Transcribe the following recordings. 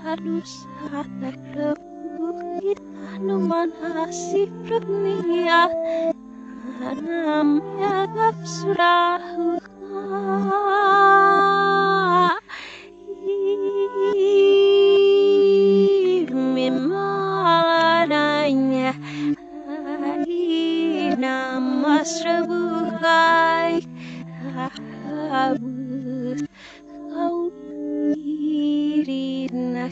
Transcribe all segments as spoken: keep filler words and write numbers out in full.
aduh saat rebuh kita numan hasib dunia anam yagap surahu mimaladanya nama serbukai habut kau diri nak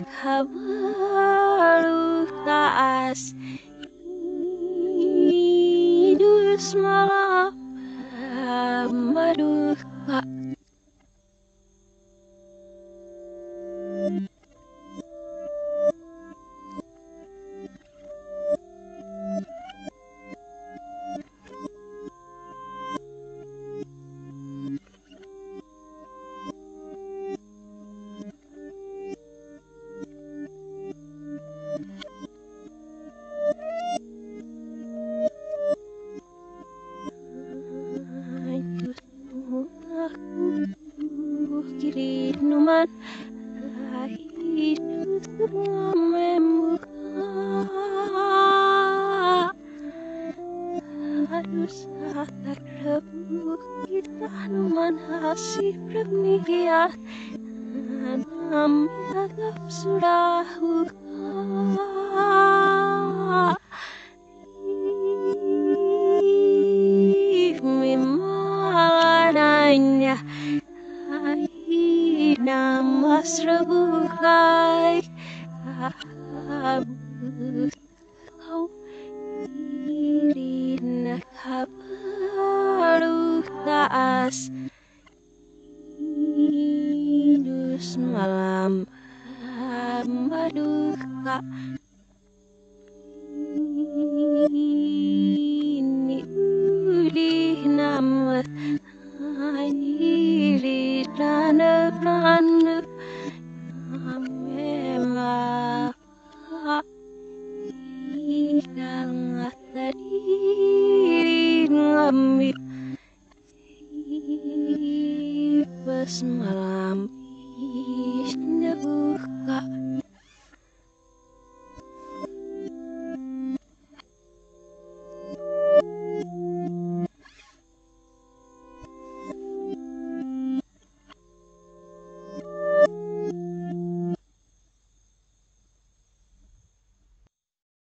habalu taas hidup semalam maduka kiri numan hidup memuka aduh saat rebuh kita numan hasib dunia anam yagap surahu mimaladanya nama serbukai habut kau diri nak habaru taas hidup semalam maduka ini udih namat diri rana rana memang ikan tadi ngambil pas malam isnya buka